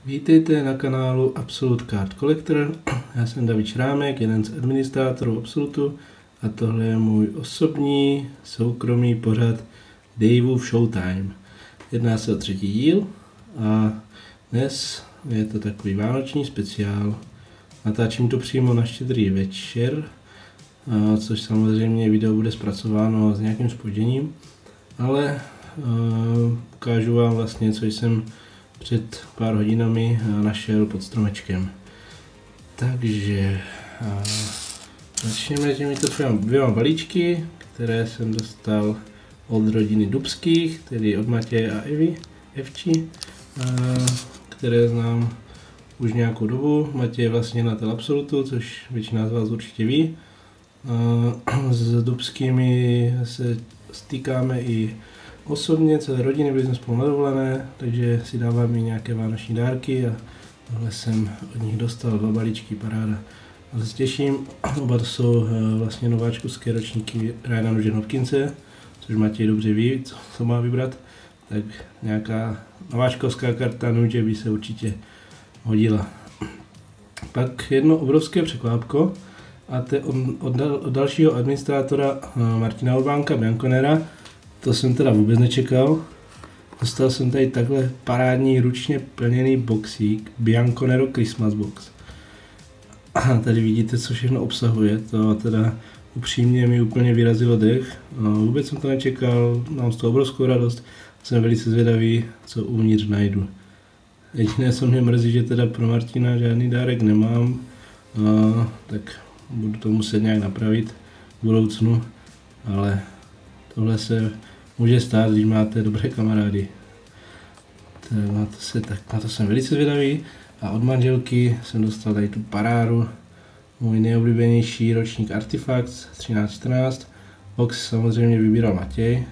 Vítejte na kanálu Absolute Card Collector. Já jsem David Šrámek, jeden z administrátorů Absolutu a tohle je můj osobní soukromý pořad Daveův Showtime. Jedná se o 3. díl a dnes je to takový vánoční speciál. Natáčím to přímo na Štědrý večer, což samozřejmě video bude zpracováno s nějakým zpožděním, ale ukážu vám vlastně, co jsem před pár hodinami našel pod stromečkem. Takže začneme těmito dvěma balíčky, které jsem dostal od rodiny Dubských, tedy od Matěje a Evči, které znám už nějakou dobu. Matěj je vlastně na Absolutu, což většina z vás určitě ví. S Dubskými se stýkáme i osobně, celé rodiny, byli jsme spolu na dovolené, takže si dáváme nějaké vánoční dárky a tohle jsem od nich dostal 2 balíčky, paráda. A se těším, oba to jsou vlastně nováčkovské ročníky Ryana Nugent Hopkinse, což Matěj dobře ví, co má vybrat, tak nějaká nováčkovská karta Nugent by se určitě hodila. Pak jedno obrovské překvápko, a to je od dalšího administrátora Martina Urbánka, Bianconera. To jsem teda vůbec nečekal. Dostal jsem tady takhle parádní ručně plněný boxík Bianconero Christmas Box. A tady vidíte, co všechno obsahuje. To teda upřímně mi úplně vyrazilo dech. Vůbec jsem to nečekal, mám z toho obrovskou radost. Jsem velice zvědavý, co uvnitř najdu. Jediné, co mě mrzí, že teda pro Martina žádný dárek nemám. Tak budu to muset nějak napravit v budoucnu. Ale tohle se může stát, když máte dobré kamarády. Na to jsem velice zvědavý. A od manželky jsem dostal tady tu parádu. Můj nejoblíbenější ročník Artifacts 1314. Box samozřejmě vybíral Matěj.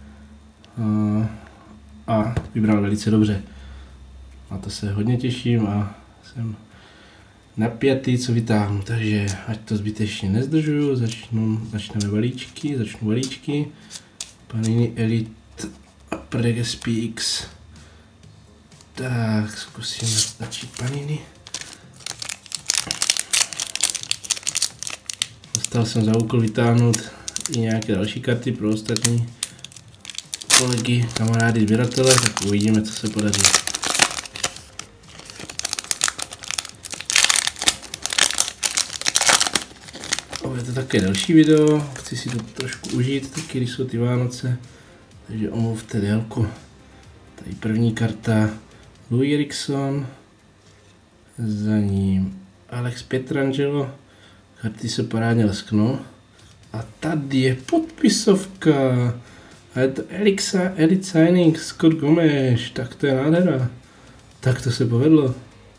A vybral velice dobře. Na to se hodně těším a jsem napjatý, co vytáhnu. Takže ať to zbytečně nezdržuju, začnu balíčky. Panini Elite Upper Deck SPX. Tak, zkusíme začít Panini. Dostal jsem za úkol vytáhnout i nějaké další karty pro ostatní kolegy, kamarády, sběratele, tak uvidíme, co se podaří. Je to také další video, chci si to trošku užít, taky když jsou ty Vánoce, takže omluvte délku. Tady první karta Louis Eriksson, za ním Alex Pietrangelo, karty se parádně lesknou. A tady je podpisovka, a je to Elite Signing Scott Gomeš, tak to je nádhera, tak to se povedlo.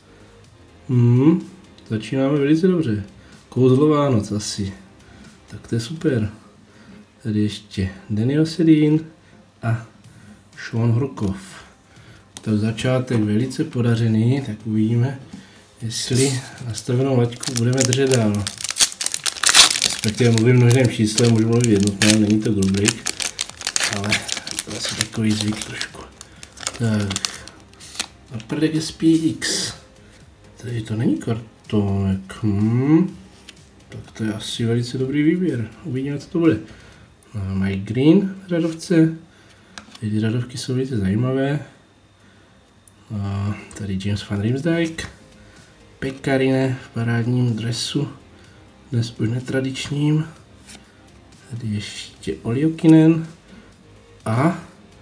Začínáme velice dobře. Kouzlo Vánoc asi. Tak to je super. Tady ještě Daniel Sedin a Sean Horkov. Tak začátek velice podařený, tak uvidíme, jestli nastavenou laťku budeme držet dál. Respektive mluvím množném číslem, můžu mluvit jednotném, není to group break, ale to je asi takový zvyk trošku. Tak. Upper Deck SPX. Tady to není kartonek. Tak to je asi velice dobrý výběr. Uvidíme, co to bude. Mike Green radovce. Ty radovky jsou velice zajímavé. Tady James Van Riemsdyk. Pekarine v parádním dresu. Dnes už netradičním. Tady ještě Olli Jokinen. A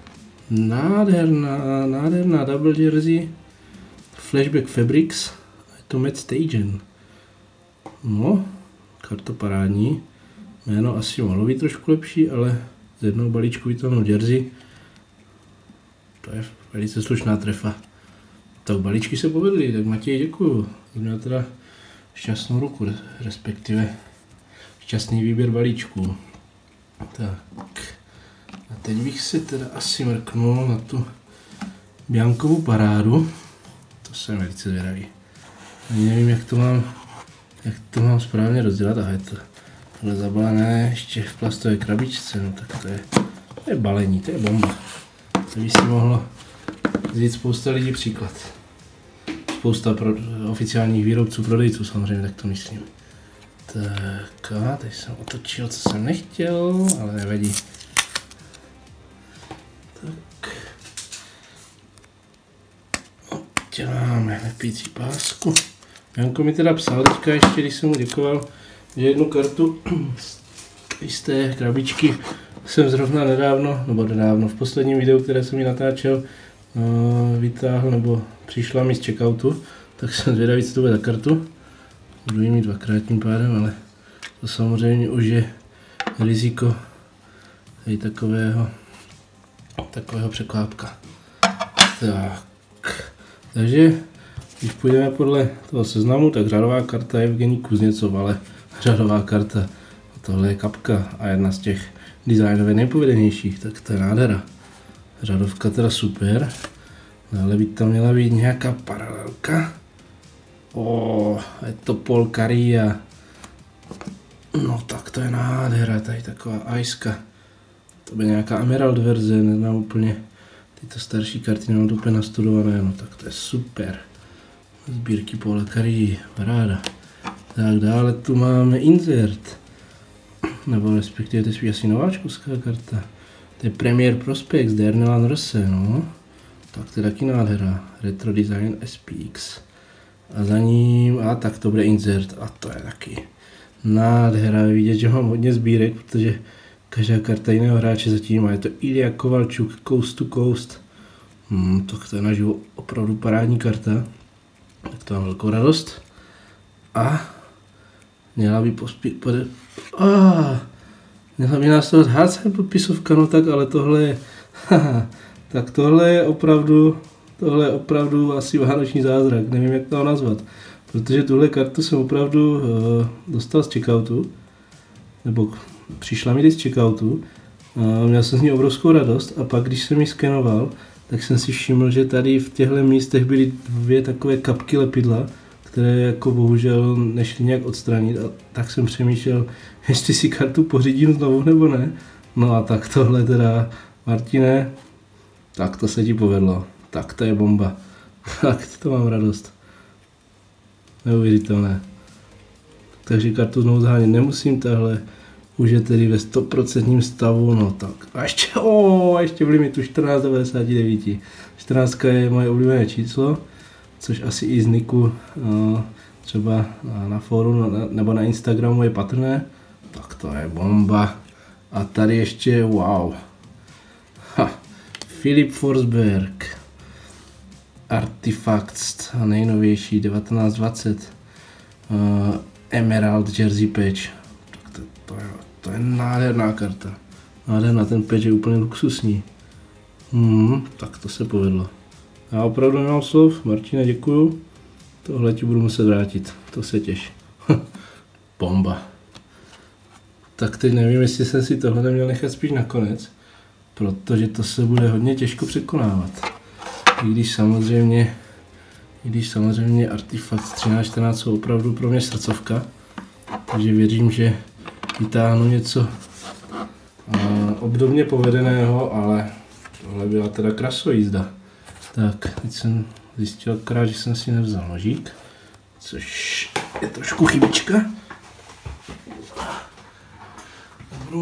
nádherná double jersey. Flashback Fabrics. Je to Matt Stagen. No, karta parádní. Jméno asi mohlo být trošku lepší, ale z jednoho balíčku vytáhnout jersey. To je velice slušná trefa. Tak balíčky se povedly, tak Matěj děkuju. Měl teda šťastnou ruku, respektive šťastný výběr balíčků. Tak. A teď bych se teda asi mrknul na tu Biancovu parádu. To jsem velice zvědavý. Ani nevím, jak to mám správně rozdělat. Aha, je to tohle zabalené ještě v plastové krabičce, no tak to je balení, to je bomba. To by si mohlo vzít spousta lidí příklad. spousta oficiálních výrobců, prodejců samozřejmě, tak to myslím. Tak a teď jsem otočil, co jsem nechtěl, ale nevadí. Tak. Děláme lepící pásku. Janko mi teda psal teďka ještě, když jsem mu děkoval, že jednu kartu z té krabičky jsem zrovna nedávno, v posledním videu, které jsem mi natáčel, vytáhl, nebo přišla mi z checkoutu, tak jsem zvědavý, co to bude za kartu. Budu jí mít dvakrát tím pádem, ale to samozřejmě už je riziko tady takového překvápka. Tak. Takže, když půjdeme podle toho seznamu, tak řadová karta je Evgenij Kuzněcov, ale řadová karta. Tohle je kapka a jedna z těch designově nejpovedenějších, tak to je nádhera. Řadovka teda super, ale by tam měla být nějaká paralelka. Je to Paul Kariya. No tak to je nádhera, tady taková ajska. To by nějaká Emerald verze, neznám úplně. Tyto starší karty nemám to úplně nastudované, no tak to je super. Sbírky Paula Kariyi, paráda. Tak dále tu máme insert. Nebo respektive to je spíš asi nováčkovská karta. To je Premier Prospect z Dernelan Rose, no. Tak to je taky nádhera. Retro Design SPX. A za ním, tak to bude insert a to je taky nádhera. Vidět, že mám hodně sbírek, protože každá karta jiného hráče zatím a je to Ilja Kovalčuk Coast to Coast. Tak to je naživo opravdu parádní karta. Tak to mám velkou radost. A měla by měla by nás toho zhácet podpisovka, no tak, ale tohle je, tak tohle je opravdu asi vánoční zázrak, nevím jak to nazvat, protože tuhle kartu jsem opravdu dostal z checkoutu, nebo přišla mi z checkoutu, měl jsem z ní obrovskou radost a pak když jsem ji skenoval, tak jsem si všiml, že tady v těchto místech byly dvě takové kapky lepidla, které jako bohužel nešly nějak odstranit a tak jsem přemýšlel, jestli si kartu pořídím znovu nebo ne. No a tak tohle teda, Martine, tak to se ti povedlo, tak to je bomba, tak to mám radost, neuvěřitelné. Takže kartu znovu zahánět nemusím, tahle už je tedy ve 100% stavu, no tak a ještě v limitu 14,99. 14 je moje oblíbené číslo, což asi i z niku třeba na fóru nebo na Instagramu je patrné, tak to je bomba. A tady ještě, wow, Filip Forsberg, Artifacts, nejnovější 1920, Emerald Jersey Patch, tak to je nádherná karta, nádherná, ten patch je úplně luxusní, tak to se povedlo. Já opravdu nemám slov, Martine, děkuju. Tohle ti budu muset vrátit, to se těš. Bomba. Tak teď nevím, jestli jsem si tohle neměl nechat spíš nakonec, protože to se bude hodně těžko překonávat. I když samozřejmě Artifacts 13-14 jsou opravdu pro mě srdcovka, takže věřím, že vytáhnu něco obdobně povedeného, ale tohle byla teda krasojízda. Tak, teď jsem zjistil akorát, že jsem si nevzal nožík, což je trošku chybička. Budu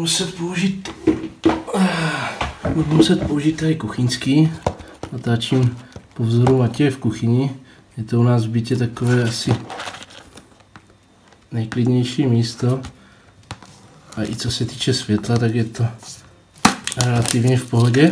muset použít tady kuchyňský. Natáčím po vzoru Matěje v kuchyni. Je to u nás v bytě takové asi nejklidnější místo. A i co se týče světla, tak je to relativně v pohodě.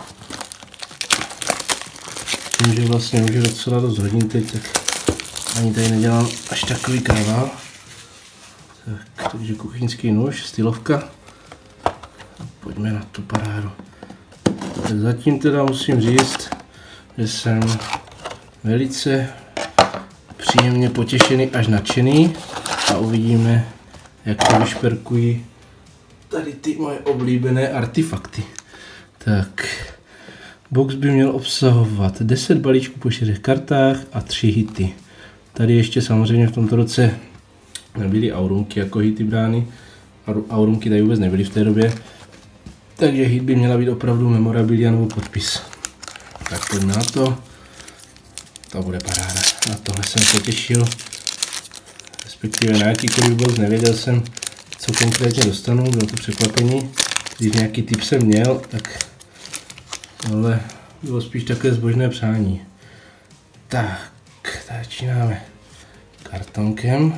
Tím, že vlastně už je docela dost hodin teď, tak ani tady nedělám až takový kravál. Takže kuchyňský nůž, stylovka. A pojďme na tu parádu. Tak zatím teda musím říct, že jsem velice příjemně potěšený až nadšený a uvidíme, jak to vyšperkují tady ty moje oblíbené artefakty. Tak, box by měl obsahovat 10 balíčků po 4 kartách a 3 hity. Tady ještě samozřejmě v tomto roce nebyly aurumky jako hity brány. Aurumky tady vůbec nebyly v té době. Takže hit by měla být opravdu memorabilia nebo podpis. Tak pojďme na to. To bude paráda. na tohle jsem se těšil. Respektive na jakýkoliv box, nevěděl jsem, co konkrétně dostanu, bylo to překvapení. Když nějaký tip jsem měl, tak ale bylo spíš takové zbožné přání. Tak, začínáme kartonkem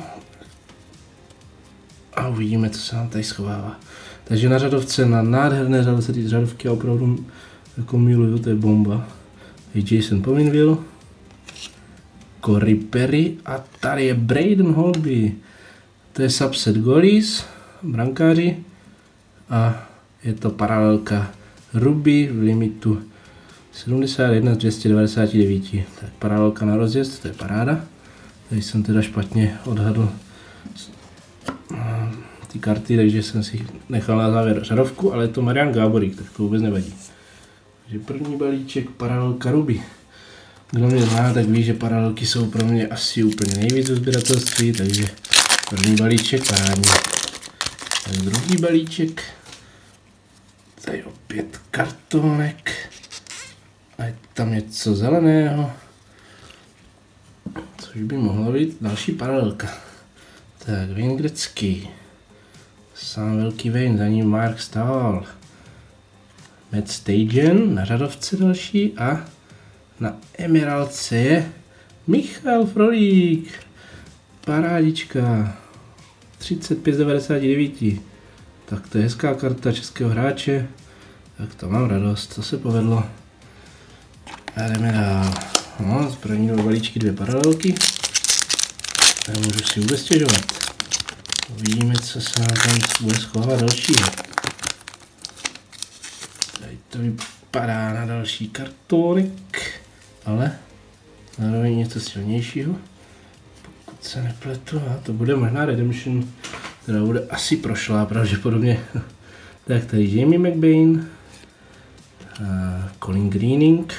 a uvidíme, co se nám tady schovává. Takže na řadovce, na nádherné řadovce, ty řadovky opravdu jako miluju, to je bomba. Je Jason Pominville, Corey Perry a tady je Braden Holtby. To je subset goalies, brankáři a je to paralelka Ruby v limitu 71 z 299. Tak paralelka na rozjezd, to je paráda. Tady jsem teda špatně odhadl ty karty, takže jsem si nechal na závěr řadovku, ale je to Marian Gáborík, tak to vůbec nevadí. Takže první balíček paralelka Ruby. Kdo mě zná, tak ví, že paralelky jsou pro mě asi úplně nejvíc v sběratelství, takže první balíček parádní. Tak druhý balíček. Tady opět kartonek. A je tam něco zeleného. Což by mohla být další paralelka. Tak, Wayne Gretzky. Sám velký Wayne, za ním Mark Stahl. Matt Stajan, na řadovce další a na emeraldce je Michal Frolík. Parádička. 35 z 99. Tak to je hezká karta českého hráče. Tak to mám radost, to se povedlo. A jdeme dál. No, z první dva balíčky dvě paralelky. Nemůžu si vůbec stěžovat. Uvidíme, co se nám tam bude schovávat dalšího. Tady to vypadá na další kartonek, ale zároveň něco silnějšího. Pokud se nepletu, a to bude možná Redemption, která bude asi prošlá pravděpodobně. Tak tady Jamie McBain, Colin Greening.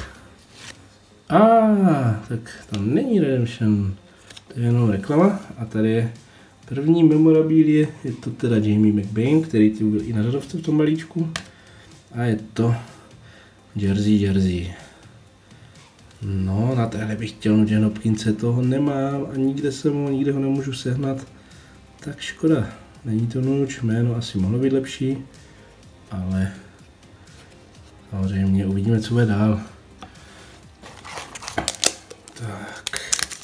Tak tam není Redemption, to je jenom reklama. A tady je první memorabilie, je to teda Jamie McBain, který tu byl i na řadovce v tom balíčku. A je to jersey. No, na téhle bych chtěl Nugent Hopkinse, toho nemám a nikde ho nemůžu sehnat. Tak škoda, není to Nuč, jméno asi mohlo být lepší, ale samozřejmě uvidíme, co bude dál. Tak.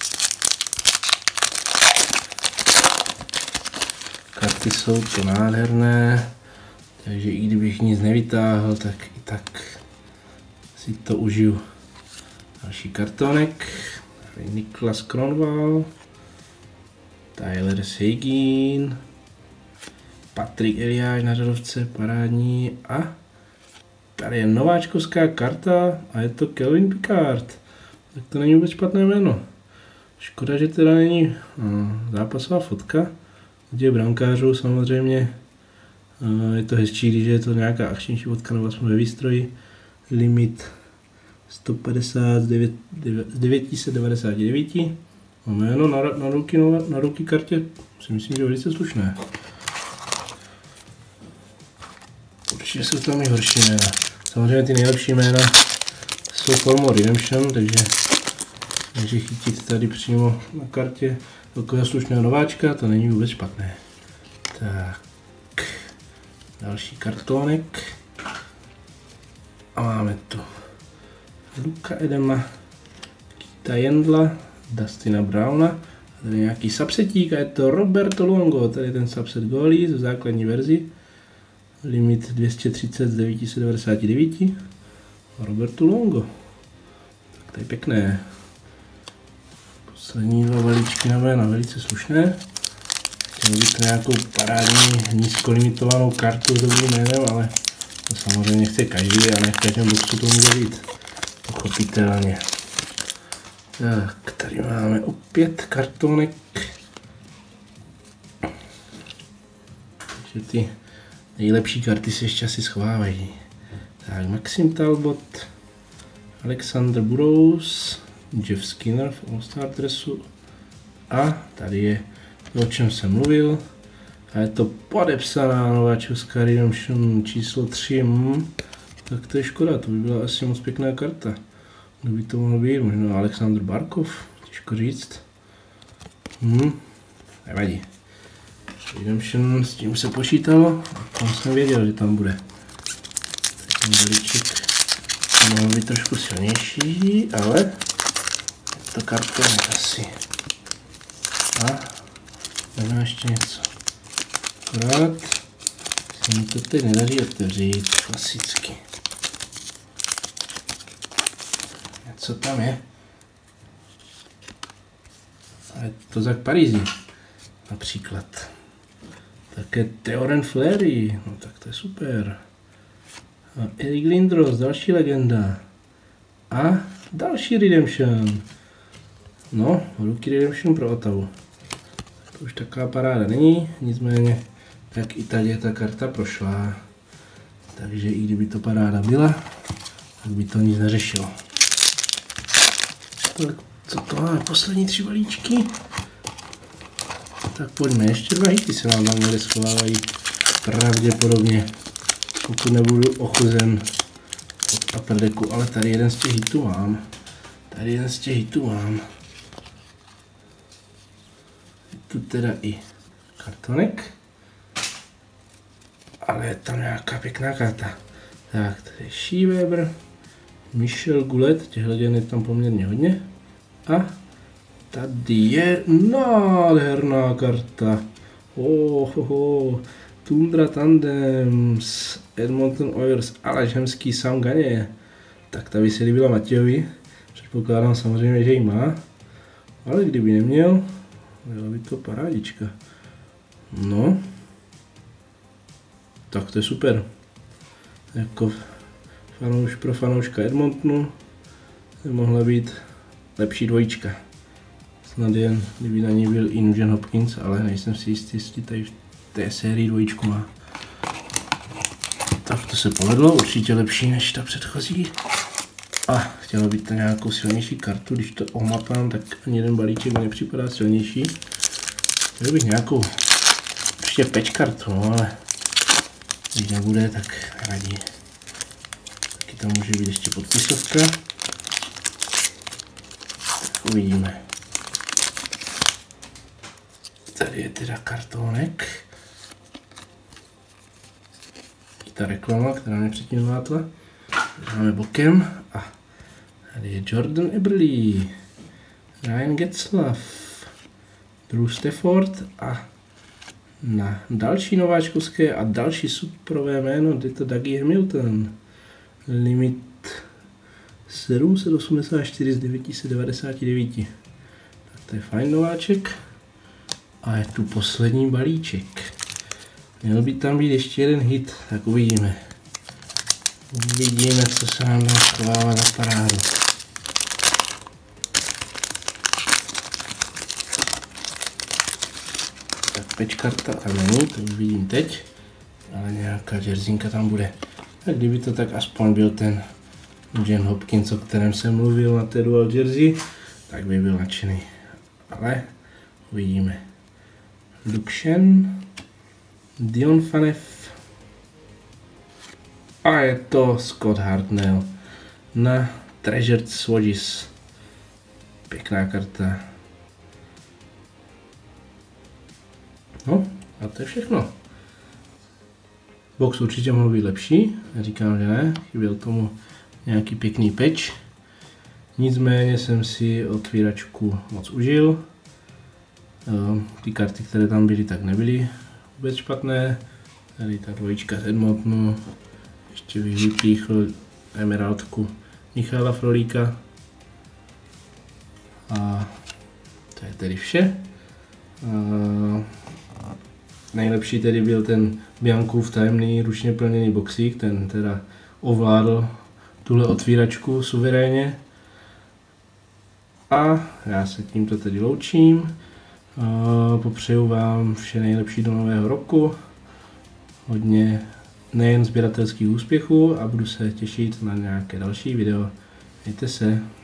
Karty jsou to nádherné, takže i kdybych nic nevytáhl, tak i tak si to užiju. Další kartonek, Niklas Kronwall, Tyler Seguin, Patrik Eliáš na řadovce, parádní a tady je nováčkovská karta a je to Kelvin Pickard. Tak to není vůbec špatné jméno. Škoda, že teda není zápasová fotka, kde je brankářů samozřejmě. Je to hezčí, když je to nějaká akčnější fotka nebo aspoň ve výstroji. Limit 150 z 999. Jméno na ruky kartě si myslím, že je velice slušné. Určitě jsou tam i horší jména. Samozřejmě ty nejlepší jména jsou formou Redemption, takže chytit tady přímo na kartě takového slušného nováčka, to není vůbec špatné. Tak, další kartonek. A máme tu Luka Edema, Kita Jendla, Dustina Browna, tady nějaký subsetík a je to Roberto Luongo, tady ten subset goalies v základní verzi, limit 230 z 999, Roberto Luongo, tak to je pěkné. Poslední dva balíčky na jména velice slušné, chtěl bych nějakou parádní nízkolimitovanou kartu s dobrým jménem, ale to samozřejmě chce každý a ne v každém boxu to může být. Pochopitelně. Tak, tady máme opět kartonek. Takže ty nejlepší karty se ještě asi schovávají. Tak, Maxim Talbot, Alexander Burrows, Jeff Skinner v All-Star dresu. A tady je to, o čem jsem mluvil. A je to podepsaná nováčkovská Redemption číslo 3. Tak to je škoda, to by byla asi moc pěkná karta. Kdo by to mohl být? Možná Alexander Barkov, těžko říct. Nevadí. Redemption, s tím se počítalo, tam jsem věděl, že tam bude. Ten balíček mohl být trošku silnější, ale to kartonek asi. A máme ještě něco. Akorát se mi to teď nedaří otevřít, klasicky. Co tam je? A je to Zach Parise například. Také Theoren Fleury, no tak to je super. A Eric Lindros, další legenda. A další Redemption. No, Rookie Redemption pro Ottawu. To už taková paráda není, nicméně tak Itálie ta karta prošla. Takže i kdyby to paráda byla, tak by to nic neřešilo. Tak co to máme? Poslední 3 balíčky. Tak pojďme, ještě 2 hity se nám tam někde schovávají. Pravděpodobně, pokud nebudu ochuzen od upper decku, ale tady jeden z těch hitů mám. Je tu teda i kartonek, ale je tam nějaká pěkná karta. Tak, tady je Shea Weber, Michel Goulet, těchto je tam poměrně hodně. A tady je nádherná karta. Tundra Tandem z Edmonton Oilers, ale ženský Sam Gagner. Tak ta by se líbila Matějovi. Předpokládám samozřejmě, že ji má. Ale kdyby neměl, byla by to parádička. No. Tak to je super. Jako pro fanouška Edmontonu mohla být lepší dvojička. Snad jen, kdyby na ní byl i Nugent Hopkins, ale nejsem si jistý, jestli tady v té sérii dvojičku má. Tak to se povedlo, určitě lepší než ta předchozí. A chtěla být to nějakou silnější kartu, když to omapám, tak ani jeden balíček mi nepřipadá silnější. Chtěl bych nějakou ještě patch kartu, no, ale když nebude, tak nevadí. Taky tam může být ještě podpisovka. Tak uvidíme. Tady je teda kartonek. I ta reklama, která mě předtím zvátla. Dáme bokem. A tady je Jordan Eberle, Ryan Getzlaf, Drew Stafford a na další nováčkovské a další superové jméno je to Dougie Hamilton. Limit 784 z 999. Tak to je fajn nováček. A je tu poslední balíček. Měl by tam být ještě jeden hit, tak uvidíme. Uvidíme, co se nám dá schovávat na parádu. Tak pečkarta tam není, to už vidím teď. Ale nějaká jerseyinka tam bude. Tak kdyby to tak aspoň byl ten Nugent Hopkins, o kterém jsem mluvil na té dual jersey, tak by byl nadšený. Ale uvidíme. Duchesne, Dion Phaneuf a je to Scott Hartnell na Treasured Swatches. Pěkná karta. No a to je všechno. Box určitě mohl být lepší, říkám, že ne, chyběl tomu nějaký pěkný patch. Nicméně jsem si otvíračku moc užil. Ty karty, které tam byly, tak nebyly vůbec špatné. Tady ta dvojička z Edmontonu, ještě vypíchl emeraldku Michala Frolíka. A to je tedy vše. Nejlepší tedy byl ten Biancův tajemný ručně plněný boxík, ten teda ovládl tuhle otvíračku suverénně. A já se tímto tedy loučím. Popřeju vám vše nejlepší do nového roku. Hodně nejen sběratelských úspěchů a budu se těšit na nějaké další video. Mějte se.